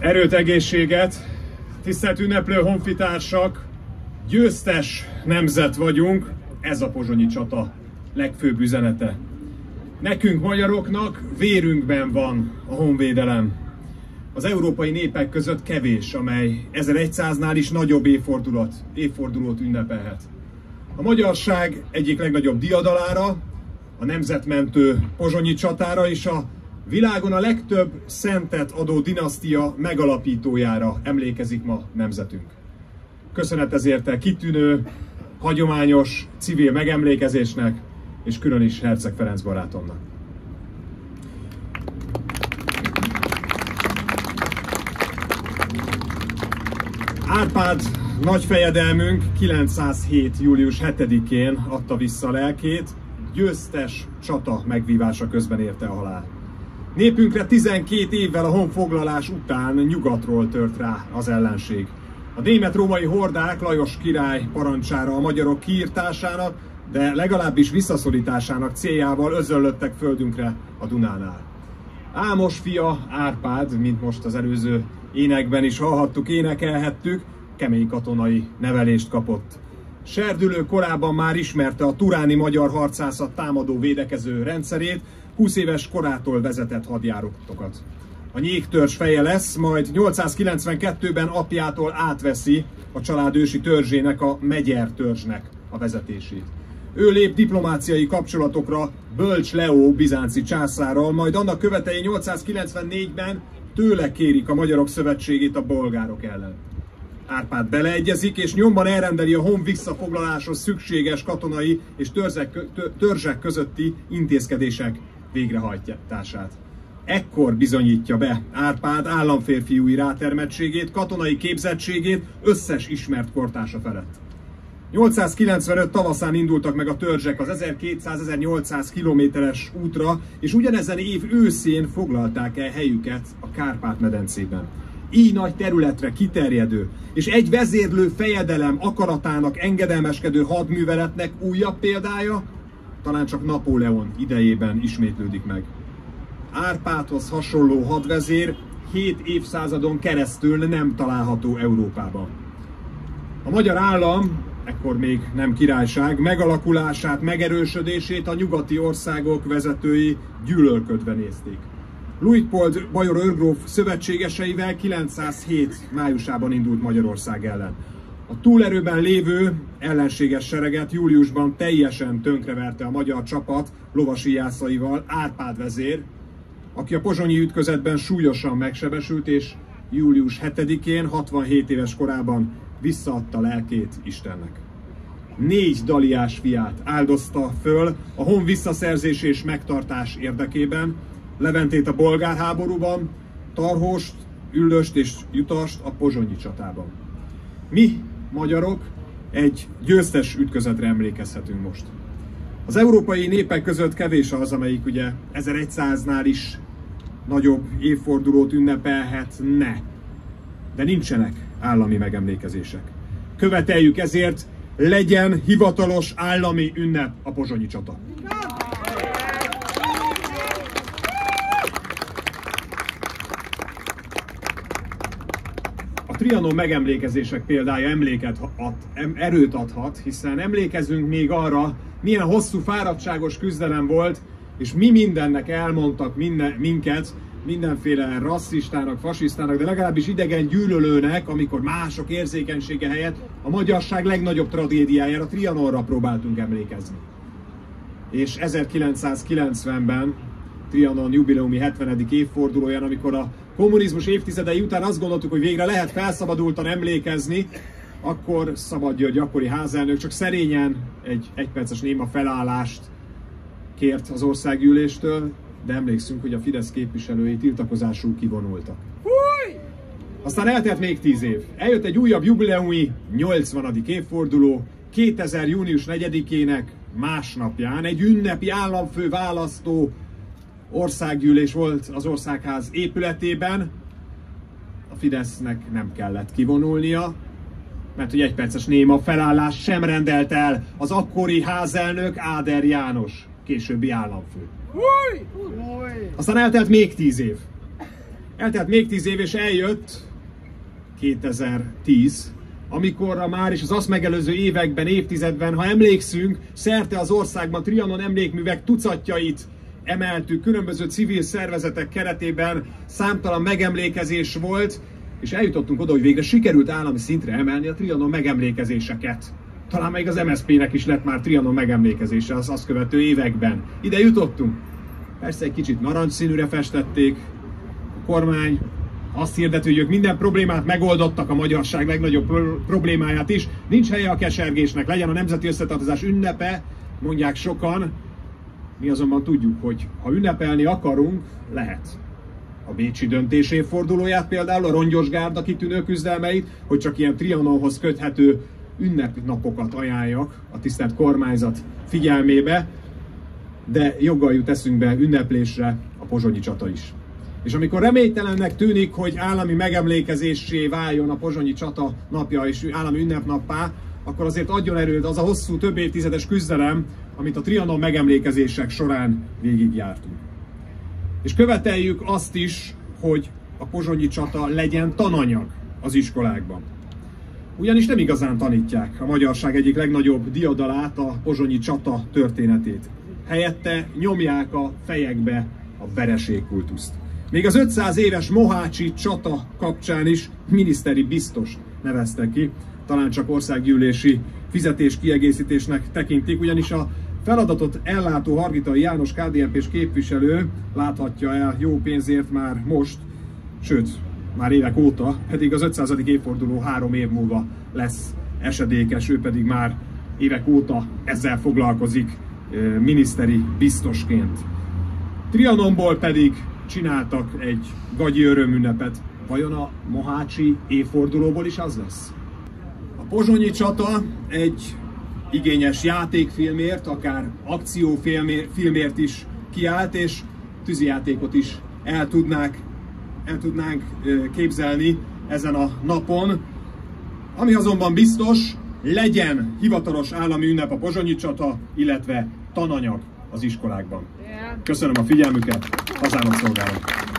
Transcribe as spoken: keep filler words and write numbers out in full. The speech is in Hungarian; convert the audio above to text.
Erőt, egészséget! Tisztelt ünneplő honfitársak! Győztes nemzet vagyunk, ez a pozsonyi csata legfőbb üzenete. Nekünk magyaroknak vérünkben van a honvédelem. Az európai népek között kevés, amely ezerszáznál is nagyobb évfordulót, évfordulót ünnepelhet. A magyarság egyik legnagyobb diadalára, a nemzetmentő pozsonyi csatára és a világon a legtöbb szentet adó dinasztia megalapítójára emlékezik ma nemzetünk. Köszönet ezért a kitűnő, hagyományos civil megemlékezésnek, és külön is Herceg Ferenc barátomnak. Árpád nagyfejedelmünk kilencszázhét. július hetedikén adta vissza lelkét, győztes csata megvívása közben érte a halál. Népünkre tizenkét évvel a honfoglalás után nyugatról tört rá az ellenség. A német-római hordák Lajos király parancsára a magyarok kiirtásának, de legalábbis visszaszorításának céljával özönlöttek földünkre a Dunánál. Ámos fia Árpád, mint most az előző énekben is hallhattuk, énekelhettük, kemény katonai nevelést kapott. Serdülő korában már ismerte a turáni magyar harcászat támadó védekező rendszerét, húsz éves korától vezetett hadjáratokat. A nyégtörzs feje lesz, majd nyolcszázkilencvenkettőben apjától átveszi a család ősi törzsének, a Megyer törzsnek a vezetését. Ő lép diplomáciai kapcsolatokra Bölcs Leó bizánci császárral, majd annak követei nyolcszázkilencvennégyben tőle kérik a magyarok szövetségét a bolgárok ellen. Árpád beleegyezik, és nyomban elrendeli a hon visszafoglaláshoz szükséges katonai és törzsek, törzsek közötti intézkedések végrehajtását. Ekkor bizonyítja be Árpád államférfiúi rátermettségét, katonai képzettségét összes ismert kortársa felett. nyolcszázkilencvenöt tavaszán indultak meg a törzsek az ezerkétszáz-ezernyolcszáz kilométeres útra, és ugyanezen év őszén foglalták el helyüket a Kárpát-medencében. Így nagy területre kiterjedő és egy vezérlő fejedelem akaratának engedelmeskedő hadműveletnek újabb példája talán csak Napóleon idejében ismétlődik meg. Árpádhoz hasonló hadvezér hét évszázadon keresztül nem található Európában. A magyar állam, ekkor még nem királyság, megalakulását, megerősödését a nyugati országok vezetői gyűlölködve nézték. Luitpold bajor őrgróf szövetségeseivel kilencszázhét. májusában indult Magyarország ellen. A túlerőben lévő ellenséges sereget júliusban teljesen tönkreverte a magyar csapat lovasíjászaival Árpád vezér, aki a pozsonyi ütközetben súlyosan megsebesült, és július hetedikén hatvanhét éves korában visszaadta lelkét Istennek. Négy daliás fiát áldozta föl a hon visszaszerzés és megtartás érdekében, Leventét a bolgár háborúban, Tarhóst, Üllöst és Jutast a pozsonyi csatában. Mi, magyarok, egy győztes ütközetre emlékezhetünk most. Az európai népek között kevés az, amelyik ugye ezerszáznál is nagyobb évfordulót ünnepelhetne, de nincsenek állami megemlékezések. Követeljük ezért, legyen hivatalos állami ünnep a pozsonyi csata. A Trianon megemlékezések példája emléket ad, erőt adhat, hiszen emlékezünk még arra, milyen hosszú, fáradtságos küzdelem volt, és mi mindennek elmondtak minden, minket, mindenféle rasszistának, fasisztának, de legalábbis idegen gyűlölőnek, amikor mások érzékenysége helyett a magyarság legnagyobb tragédiájára, Trianonra próbáltunk emlékezni. És ezerkilencszázkilencvenben, Trianon jubileumi hetvenedik évfordulóján, amikor a kommunizmus évtizedei után azt gondoltuk, hogy végre lehet felszabadultan emlékezni, akkor Szabad György akkori házelnök csak szerényen egy egyperces néma felállást kért az országgyűléstől, de emlékszünk, hogy a Fidesz képviselői tiltakozásul kivonultak. Húj! Aztán eltelt még tíz év. Eljött egy újabb jubileumi nyolcvanadik évforduló, kétezer. június negyedikének másnapján egy ünnepi államfő választó országgyűlés volt az Országház épületében. A Fidesznek nem kellett kivonulnia, mert hogy egy perces néma felállás sem rendelt el az akkori házelnök Áder János, későbbi államfő. Aztán eltelt még tíz év. Eltelt még tíz év, és eljött kétezer-tíz, amikorra már is az azt megelőző években, évtizedben, ha emlékszünk, szerte az országban Trianon emlékművek tucatjait emeltük, különböző civil szervezetek keretében számtalan megemlékezés volt, és eljutottunk oda, hogy végre sikerült állami szintre emelni a Trianon megemlékezéseket. Talán még az em es zé pé-nek is lett már Trianon megemlékezése az azt követő években. Ide jutottunk. Persze egy kicsit narancsszínűre festették, a kormány azt hirdető, hogy ők minden problémát megoldottak, a magyarság legnagyobb problémáját is. Nincs helye a kesergésnek, legyen a nemzeti összetartozás ünnepe, mondják sokan. Mi azonban tudjuk, hogy ha ünnepelni akarunk, lehet. A bécsi döntés évfordulóját például, a Rongyos Gárda kitűnő küzdelmeit, hogy csak ilyen Trianonhoz köthető ünnepnapokat ajánljak a tisztelt kormányzat figyelmébe, de joggal jut eszünkbe ünneplésre a pozsonyi csata is. És amikor reménytelennek tűnik, hogy állami megemlékezéssé váljon a pozsonyi csata napja és állami ünnepnappá, akkor azért adjon erőt az a hosszú, több évtizedes küzdelem, amit a Trianon megemlékezések során végigjártunk. És követeljük azt is, hogy a pozsonyi csata legyen tananyag az iskolákban. Ugyanis nem igazán tanítják a magyarság egyik legnagyobb diadalát, a pozsonyi csata történetét. Helyette nyomják a fejekbe a vereségkultuszt. Még az ötszáz éves mohácsi csata kapcsán is miniszteri biztost neveztek ki, talán csak országgyűlési fizetéskiegészítésnek tekintik, ugyanis a feladatot ellátó Hargitai János ká dé en pés képviselő láthatja el jó pénzért már most, sőt, már évek óta, pedig az ötszázadik évforduló három év múlva lesz esedékes, ő pedig már évek óta ezzel foglalkozik miniszteri biztosként. Trianonból pedig csináltak egy gagyi örömünnepet. Vajon a mohácsi évfordulóból is az lesz? A pozsonyi csata egy igényes játékfilmért, akár akciófilmért is kiállt, és tűzijátékot is el, tudnák, el tudnánk képzelni ezen a napon. Ami azonban biztos, legyen hivatalos állami ünnep a pozsonyi csata, illetve tananyag az iskolákban. Köszönöm a figyelmüket, hazámat szolgálom!